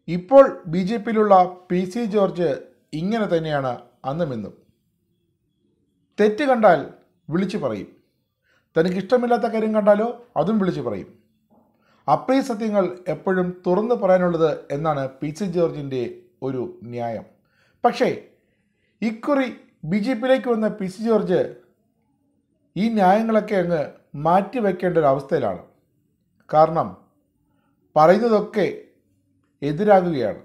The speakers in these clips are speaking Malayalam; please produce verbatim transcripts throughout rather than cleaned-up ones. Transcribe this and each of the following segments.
ഇപ്പോൾ ബി ജെ പിയിലുള്ള പി സി ജോർജ് ഇങ്ങനെ തന്നെയാണ് അന്നും ഇന്നും. തെറ്റ് കണ്ടാൽ വിളിച്ചു പറയും, തനിക്കിഷ്ടമില്ലാത്ത കാര്യം കണ്ടാലോ അതും വിളിച്ചു പറയും. അപ്രിയ സത്യങ്ങൾ എപ്പോഴും തുറന്നു പറയാനുള്ളത് എന്നാണ് പി സി ജോർജിൻ്റെ ഒരു ന്യായം. പക്ഷേ ഇക്കുറി ബി ജെ പിയിലേക്ക് വന്ന പി സി ജോർജ് ഈ ന്യായങ്ങളൊക്കെ അങ്ങ് മാറ്റിവെക്കേണ്ട ഒരു അവസ്ഥയിലാണ്. കാരണം പറയുന്നതൊക്കെ എതിരാകുകയാണ്.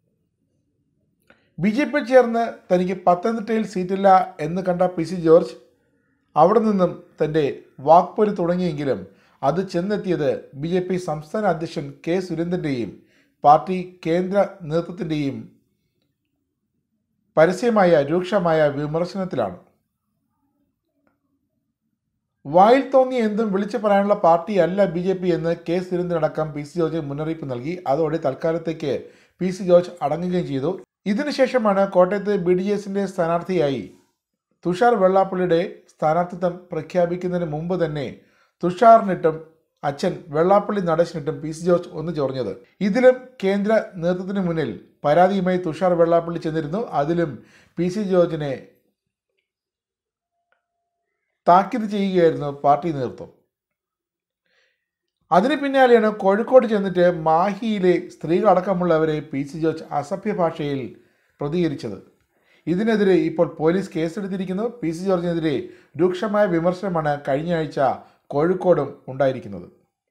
ബി ജെ പി ചേർന്ന് തനിക്ക് പത്തനംതിട്ടയിൽ സീറ്റില്ല എന്ന് കണ്ട പി സി ജോർജ് അവിടെ നിന്നും തൻ്റെ വാക്പോര് തുടങ്ങിയെങ്കിലും അത് ചെന്നെത്തിയത് ബി ജെ പി സംസ്ഥാന അധ്യക്ഷൻ കെ സുരേന്ദ്രൻ്റെയും പാർട്ടി കേന്ദ്ര നേതൃത്വത്തിൻ്റെയും പരസ്യമായ രൂക്ഷമായ വിമർശനത്തിലാണ്. വായിൽ തോന്നിയ എന്തും വിളിച്ചു പറയാനുള്ള പാർട്ടിയല്ല ബി ജെ പി എന്ന് കെ സുരേന്ദ്രനടക്കം പി സി ജോർജ് മുന്നറിയിപ്പ് നൽകി. അതോടെ തൽക്കാലത്തേക്ക് പി സി ജോർജ് അടങ്ങുകയും ചെയ്തു. ഇതിനുശേഷമാണ് കോട്ടയത്ത് ബി ഡി എസിൻ്റെ സ്ഥാനാർത്ഥിയായി തുഷാർ വെള്ളാപ്പള്ളിയുടെ സ്ഥാനാർത്ഥിത്വം പ്രഖ്യാപിക്കുന്നതിന് മുമ്പ് തന്നെ തുഷാറിനിട്ടും അച്ഛൻ വെള്ളാപ്പള്ളി നടേശനിട്ടും പി സി ജോർജ് ഒന്ന് ചൊറിഞ്ഞത്. ഇതിലും കേന്ദ്ര നേതൃത്വത്തിന് മുന്നിൽ പരാതിയുമായി തുഷാർ വെള്ളാപ്പള്ളി ചെന്നിരുന്നു. അതിലും പി സി ജോർജിനെ താക്കീത് ചെയ്യുകയായിരുന്നു പാർട്ടി നേതൃത്വം. അതിന് പിന്നാലെയാണ് കോഴിക്കോട് ചെന്നിട്ട് മാഹിയിലെ സ്ത്രീകളടക്കമുള്ളവരെ പി സി ജോർജ് അസഭ്യ ഭാഷയിൽ പ്രതികരിച്ചത്. ഇതിനെതിരെ ഇപ്പോൾ പോലീസ് കേസെടുത്തിരിക്കുന്നു. പി സി ജോർജിനെതിരെ രൂക്ഷമായ വിമർശനമാണ് കഴിഞ്ഞ ആഴ്ച കോഴിക്കോടും ഉണ്ടായിരിക്കുന്നത്.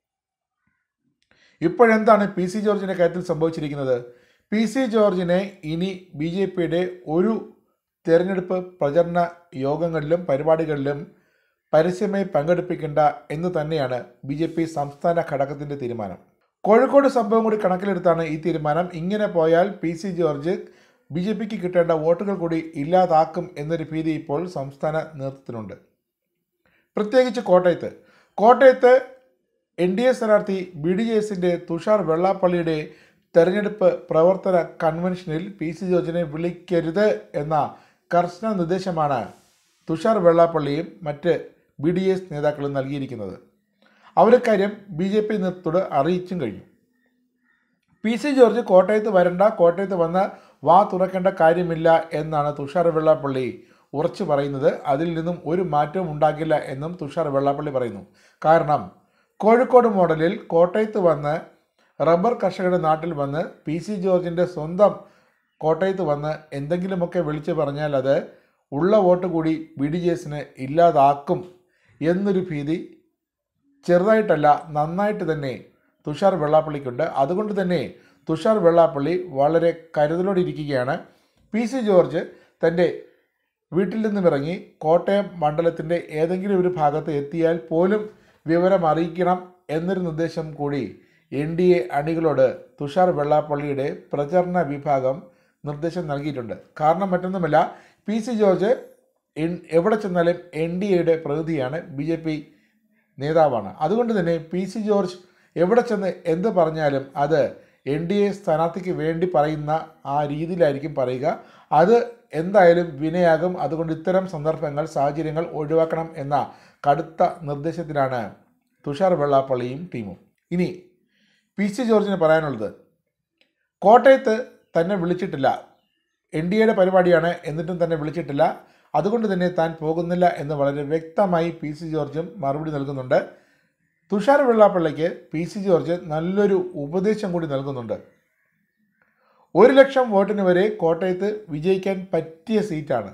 ഇപ്പോഴെന്താണ് പി സി ജോർജിൻ്റെ കാര്യത്തിൽ സംഭവിച്ചിരിക്കുന്നത്? പി സി ജോർജിനെ ഇനി ബി ജെ പിയുടെ ഒരു തെരഞ്ഞെടുപ്പ് പ്രചരണ യോഗങ്ങളിലും പരിപാടികളിലും പരസ്യമായി പങ്കെടുപ്പിക്കേണ്ട എന്ന് തന്നെയാണ് ബി ജെ പി സംസ്ഥാന ഘടകത്തിൻ്റെ തീരുമാനം. കോഴിക്കോട് സംഭവം കൂടി കണക്കിലെടുത്താണ് ഈ തീരുമാനം. ഇങ്ങനെ പോയാൽ P C George B J പിക്ക് കിട്ടേണ്ട വോട്ടുകൾ കൂടി ഇല്ലാതാക്കും എന്നൊരു ഭീതി ഇപ്പോൾ സംസ്ഥാന നേതൃത്വത്തിനുണ്ട്. പ്രത്യേകിച്ച് കോട്ടയത്ത് കോട്ടയത്ത് എൻ ഡി എ സ്ഥാനാർത്ഥി ബി ഡി ജെ എസിൻ്റെ തുഷാർ വെള്ളാപ്പള്ളിയുടെ തെരഞ്ഞെടുപ്പ് പ്രവർത്തന കൺവെൻഷനിൽ പി സി ജോർജിനെ വിളിക്കരുത് എന്ന കർശന നിർദ്ദേശമാണ് തുഷാർ വെള്ളാപ്പള്ളിയും മറ്റ് ബി ഡി എസ് നേതാക്കളും നൽകിയിരിക്കുന്നത്. അവരക്കാര്യം ബി ജെ പി നേതൃത്വത്തോട് അറിയിച്ചും കഴിഞ്ഞു. പി സി ജോർജ് കോട്ടയത്ത് വരണ്ട, കോട്ടയത്ത് വന്ന് വാ തുറക്കേണ്ട കാര്യമില്ല എന്നാണ് തുഷാർ വെള്ളാപ്പള്ളി ഉറച്ചു പറയുന്നത്. അതിൽ നിന്നും ഒരു മാറ്റവും ഉണ്ടാകില്ല എന്നും തുഷാർ വെള്ളാപ്പള്ളി പറയുന്നു. കാരണം കോഴിക്കോട് മോഡലിൽ കോട്ടയത്ത് വന്ന് റബ്ബർ കർഷകരുടെ നാട്ടിൽ വന്ന് പി സി ജോർജിൻ്റെ സ്വന്തം കോട്ടയത്ത് വന്ന് എന്തെങ്കിലുമൊക്കെ വിളിച്ചു പറഞ്ഞാൽ അത് ഉള്ള വോട്ട് കൂടി ബി ഡി ജെ എസിന് ഇല്ലാതാക്കും എന്നൊരു ഭീതി ചെറുതായിട്ടല്ല നന്നായിട്ട് തന്നെ തുഷാർ വെള്ളാപ്പള്ളിക്കുണ്ട്. അതുകൊണ്ട് തന്നെ തുഷാർ വെള്ളാപ്പള്ളി വളരെ കരുതലോടെ ഇരിക്കുകയാണ്. പി സി ജോർജ് തൻ്റെ വീട്ടിൽ നിന്നും ഇറങ്ങി കോട്ടയം മണ്ഡലത്തിൻ്റെ ഏതെങ്കിലും ഒരു ഭാഗത്ത് എത്തിയാൽ പോലും വിവരം അറിയിക്കണം എന്നൊരു നിർദ്ദേശം കൂടി എൻ ഡി എ അണികളോട് തുഷാർ വെള്ളാപ്പള്ളിയുടെ പ്രചരണ വിഭാഗം നിർദ്ദേശം നൽകിയിട്ടുണ്ട്. കാരണം മറ്റൊന്നുമല്ല, പി സി ജോർജ് എവിടെ ചെന്നാലും എൻ ഡി എയുടെ പ്രതിനിധിയാണ്, ബി ജെ പി നേതാവാണ്. അതുകൊണ്ട് തന്നെ പി സി ജോർജ് എവിടെ ചെന്ന് എന്ത് പറഞ്ഞാലും അത് എൻ ഡി എ സ്ഥാനാർത്ഥിക്ക് വേണ്ടി പറയുന്ന ആ രീതിയിലായിരിക്കും പറയുക. അത് എന്തായാലും വിനയാകും. അതുകൊണ്ട് ഇത്തരം സന്ദർഭങ്ങൾ സാഹചര്യങ്ങൾ ഒഴിവാക്കണം എന്ന കടുത്ത നിർദ്ദേശത്തിലാണ് തുഷാർ വെള്ളാപ്പള്ളിയും ടീമും. ഇനി പി സി ജോർജിന് പറയാനുള്ളത്, കോട്ടയത്ത് തന്നെ വിളിച്ചിട്ടില്ല, എൻ ഡി എയുടെ പരിപാടിയാണ് എന്നിട്ടും തന്നെ വിളിച്ചിട്ടില്ല, അതുകൊണ്ട് തന്നെ താൻ പോകുന്നില്ല എന്ന് വളരെ വ്യക്തമായി പി സി ജോർജും മറുപടി നൽകുന്നുണ്ട്. തുഷാർ വെള്ളാപ്പള്ളിക്ക് പി സി ജോർജ് നല്ലൊരു ഉപദേശം കൂടി നൽകുന്നുണ്ട്. ഒരു ലക്ഷം വോട്ടിന് വരെ കോട്ടയത്ത് വിജയിക്കാൻ പറ്റിയ സീറ്റാണ്.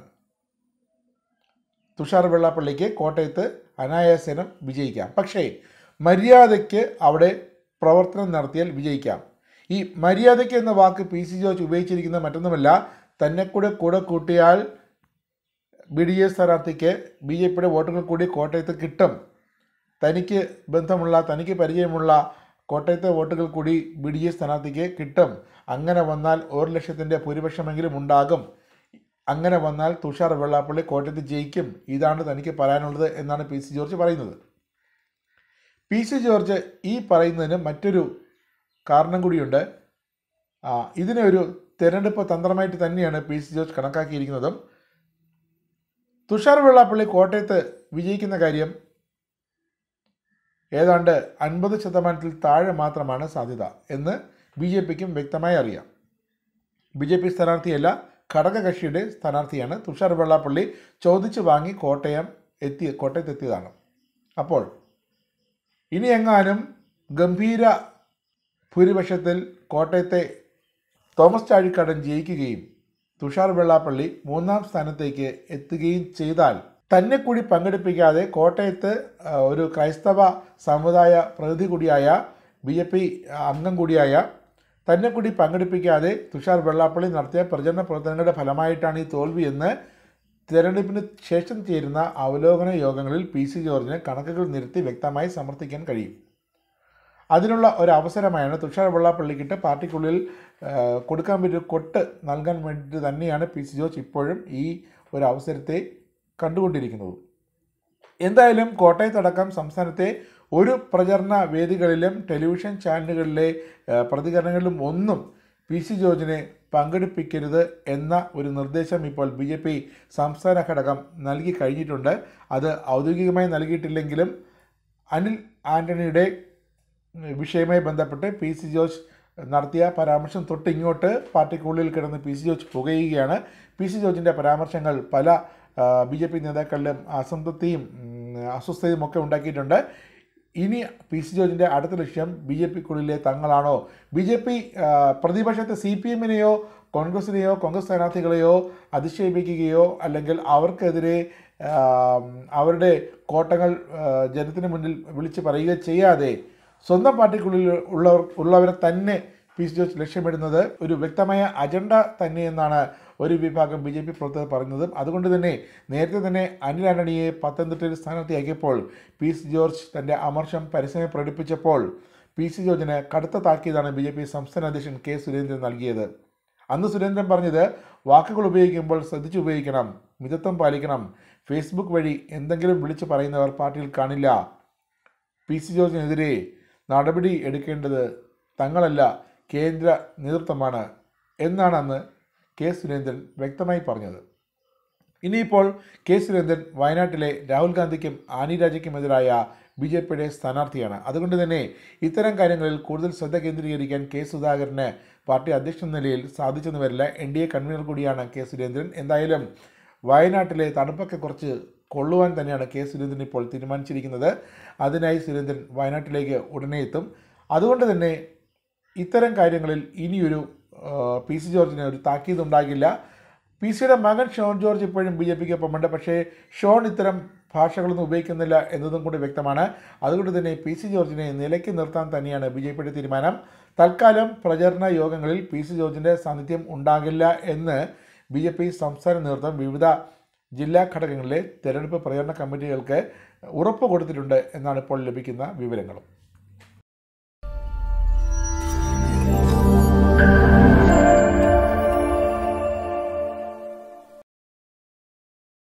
തുഷാർ വെള്ളാപ്പള്ളിക്ക് കോട്ടയത്ത് അനായാസേന വിജയിക്കാം. പക്ഷേ മര്യാദയ്ക്ക് അവിടെ പ്രവർത്തനം നടത്തിയാൽ വിജയിക്കാം. ഈ മര്യാദയ്ക്ക് എന്ന വാക്ക് പി സി ജോർജ് ഉപയോഗിച്ചിരിക്കുന്നത് മറ്റൊന്നുമല്ല, തന്നെ കൂടെ കൂടെ കൂട്ടിയാൽ ബി ഡി എസ് സ്ഥാനാർത്ഥിക്ക് ബി ജെ പിയുടെ വോട്ടുകൾ കൂടി കോട്ടയത്ത് കിട്ടും, തനിക്ക് ബന്ധമുള്ള തനിക്ക് പരിചയമുള്ള കോട്ടയത്തെ വോട്ടുകൾ കൂടി ബി ഡി എസ് സ്ഥാനാർത്ഥിക്ക് കിട്ടും. അങ്ങനെ വന്നാൽ ഒരു ലക്ഷത്തിൻ്റെ ഭൂരിപക്ഷമെങ്കിലും ഉണ്ടാകും. അങ്ങനെ വന്നാൽ തുഷാർ വെള്ളാപ്പള്ളി കോട്ടയത്ത് ജയിക്കും. ഇതാണ് തനിക്ക് പറയാനുള്ളത് എന്നാണ് പി സി ജോർജ് പറയുന്നത്. പി സി ജോർജ് ഈ പറയുന്നതിന് മറ്റൊരു കാരണം കൂടിയുണ്ട്. ഇതിനെ ഒരു തിരഞ്ഞെടുപ്പ് തന്ത്രമായിട്ട് തന്നെയാണ് പി സി ജോർജ് കണക്കാക്കിയിരിക്കുന്നതും. തുഷാർ വെള്ളാപ്പള്ളി കോട്ടയത്ത് വിജയിക്കുന്ന കാര്യം ഏതാണ്ട് അൻപത് ശതമാനത്തിൽ താഴെ മാത്രമാണ് സാധ്യത എന്ന് ബി ജെ പിക്കും വ്യക്തമായി അറിയാം. ബി ജെ പി സ്ഥാനാർത്ഥിയല്ല, ഘടകകക്ഷിയുടെ സ്ഥാനാർത്ഥിയാണ്. തുഷാർ വെള്ളാപ്പള്ളി ചോദിച്ചു വാങ്ങി കോട്ടയം എത്തി കോട്ടയത്തെത്തിയതാണ്. അപ്പോൾ ഇനി എങ്ങാനും ഗംഭീര ഭൂരിപക്ഷത്തിൽ കോട്ടയത്തെ തോമസ് ചാഴിക്കാടൻ ജയിക്കുകയും തുഷാർ വെള്ളാപ്പള്ളി മൂന്നാം സ്ഥാനത്തേക്ക് എത്തുകയും ചെയ്താൽ തന്നെ കൂടി പങ്കെടുപ്പിക്കാതെ കോട്ടയത്ത് ഒരു ക്രൈസ്തവ സമുദായ പ്രതിനിധി കൂടിയായ ബി ജെ പി അംഗം കൂടിയായ തന്നെ കൂടി പങ്കെടുപ്പിക്കാതെ തുഷാർ വെള്ളാപ്പള്ളി നടത്തിയ പ്രചരണ പ്രവർത്തനങ്ങളുടെ ഫലമായിട്ടാണ് ഈ തോൽവിയെന്ന് തിരഞ്ഞെടുപ്പിന് ശേഷം ചേരുന്ന അവലോകന യോഗങ്ങളിൽ പി സി ജോർജിന് കണക്കുകൾ നിരത്തി വ്യക്തമായി സമർത്ഥിക്കാൻ കഴിയും. അതിനുള്ള ഒരു അവസരമായാണ് തുഷാർ വെള്ളാപ്പള്ളിക്കിട്ട് പാർട്ടിക്കുള്ളിൽ കൊടുക്കാൻ പറ്റിയ കൊട്ട് നൽകാൻ വേണ്ടിയിട്ട് തന്നെയാണ് പി സി ജോർജ് ഇപ്പോഴും ഈ ഒരു അവസരത്തെ കണ്ടുകൊണ്ടിരിക്കുന്നത്. എന്തായാലും കോട്ടയത്തടക്കം സംസ്ഥാനത്തെ ഒരു പ്രചരണ വേദികളിലും ടെലിവിഷൻ ചാനലുകളിലെ പ്രതികരണങ്ങളിലും ഒന്നും പി സി ജോർജിനെ പങ്കെടുപ്പിക്കരുത് എന്ന ഒരു നിർദ്ദേശം ഇപ്പോൾ ബി ജെ പി സംസ്ഥാന ഘടകം നൽകി കഴിഞ്ഞിട്ടുണ്ട്. അത് ഔദ്യോഗികമായി നൽകിയിട്ടില്ലെങ്കിലും അനിൽ ആൻ്റണിയുടെ വിഷയവുമായി ബന്ധപ്പെട്ട് പി സി ജോർജ് നടത്തിയ പരാമർശം തൊട്ടിങ്ങോട്ട് പാർട്ടിക്കുള്ളിൽ കിടന്ന് പി സി ജോർജ് പുകയുകയാണ്. പി സി ജോർജിൻ്റെ പരാമർശങ്ങൾ പല ബി ജെ പി നേതാക്കളിലും അസംതൃപ്തിയും അസ്വസ്ഥതയും ഒക്കെ ഉണ്ടാക്കിയിട്ടുണ്ട്. ഇനി പി സി ജോർജിൻ്റെ അടുത്ത ലക്ഷ്യം ബി ജെ പിക്കുള്ളിലെ തങ്ങളാണോ? ബി ജെ പി പ്രതിപക്ഷത്തെ സി പി എമ്മിനെയോ കോൺഗ്രസിനെയോ കോൺഗ്രസ് സ്ഥാനാർത്ഥികളെയോ അധിക്ഷേപിക്കുകയോ അല്ലെങ്കിൽ അവർക്കെതിരെ അവരുടെ കോട്ടങ്ങൾ ജനത്തിന് മുന്നിൽ വിളിച്ച് പറയുകയോ ചെയ്യാതെ സ്വന്തം പാർട്ടിക്കുള്ളിൽ ഉള്ളവർ ഉള്ളവരെ തന്നെ പി സി ജോർജ് ലക്ഷ്യമിടുന്നത് ഒരു വ്യക്തമായ അജണ്ട തന്നെയെന്നാണ് ഒരു വിഭാഗം ബി ജെ പി പ്രവർത്തകർ പറയുന്നതും. അതുകൊണ്ട് തന്നെ നേരത്തെ തന്നെ അനിൽ ആൻ്റണിയെ പത്തനംതിട്ടയിൽ സ്ഥാനാർത്ഥിയാക്കിയപ്പോൾ പി സി ജോർജ് തൻ്റെ അമർഷം പരസ്യമായി പ്രകടിപ്പിച്ചപ്പോൾ പി സി ജോർജിന് കടുത്ത താക്കീതാണ് ബി ജെ പി സംസ്ഥാന അധ്യക്ഷൻ കെ സുരേന്ദ്രൻ നൽകിയത്. അന്ന് സുരേന്ദ്രൻ പറഞ്ഞത്, വാക്കുകൾ ഉപയോഗിക്കുമ്പോൾ ശ്രദ്ധിച്ച് ഉപയോഗിക്കണം, മിതത്വം പാലിക്കണം, ഫേസ്ബുക്ക് വഴി എന്തെങ്കിലും വിളിച്ച് പറയുന്നവർ പാർട്ടിയിൽ കാണില്ല, പി സി ജോർജിനെതിരെ നടപടി എടുക്കേണ്ടത് തങ്ങളല്ല കേന്ദ്ര നേതൃത്വമാണ് എന്നാണ് അന്ന് കെ സുരേന്ദ്രൻ വ്യക്തമായി പറഞ്ഞത്. ഇനിയിപ്പോൾ കെ സുരേന്ദ്രൻ വയനാട്ടിലെ രാഹുൽ ഗാന്ധിക്കും ആനി രാജയ്ക്കുമെതിരായ ബി ജെ പിയുടെ സ്ഥാനാർത്ഥിയാണ്. അതുകൊണ്ട് തന്നെ ഇത്തരം കാര്യങ്ങളിൽ കൂടുതൽ ശ്രദ്ധ കേന്ദ്രീകരിക്കാൻ കെ സുധാകരന് പാർട്ടി അധ്യക്ഷൻ നിലയിൽ സാധിച്ചെന്ന് വരില്ല. എൻ ഡി എ കൺവീനർ കൂടിയാണ് കെ സുരേന്ദ്രൻ. എന്തായാലും വയനാട്ടിലെ തണുപ്പൊക്കെ കുറച്ച് കൊള്ളുവാൻ തന്നെയാണ് കെ സുരേന്ദ്രൻ ഇപ്പോൾ തീരുമാനിച്ചിരിക്കുന്നത്. അതിനായി സുരേന്ദ്രൻ വയനാട്ടിലേക്ക് ഉടനെ എത്തും. അതുകൊണ്ട് തന്നെ ഇത്തരം കാര്യങ്ങളിൽ ഇനിയൊരു പി സി ജോർജിന് ഒരു താക്കീതുണ്ടാകില്ല. പി സിയുടെ മകൻ ഷോൺ ജോർജ് ഇപ്പോഴും ബി ജെ പിക്ക് ഒപ്പമുണ്ട്. പക്ഷേ ഷോൺ ഇത്തരം ഭാഷകളൊന്നും ഉപയോഗിക്കുന്നില്ല എന്നതും കൂടി വ്യക്തമാണ്. അതുകൊണ്ട് തന്നെ പി സി ജോർജിനെ നിലയ്ക്ക് നിർത്താൻ തന്നെയാണ് ബി ജെ പിയുടെ തീരുമാനം. തൽക്കാലം പ്രചരണ യോഗങ്ങളിൽ പി സി ജോർജിൻ്റെ സാന്നിധ്യം ഉണ്ടാകില്ല എന്ന് ബി ജെ പി സംസ്ഥാന നേതൃത്വം വിവിധ ജില്ലാ ഘടകങ്ങളിലെ തെരഞ്ഞെടുപ്പ് പ്രചരണ കമ്മിറ്റികൾക്ക് ഉറപ്പ് കൊടുത്തിട്ടുണ്ട് എന്നാണ് ഇപ്പോൾ ലഭിക്കുന്ന വിവരങ്ങളും.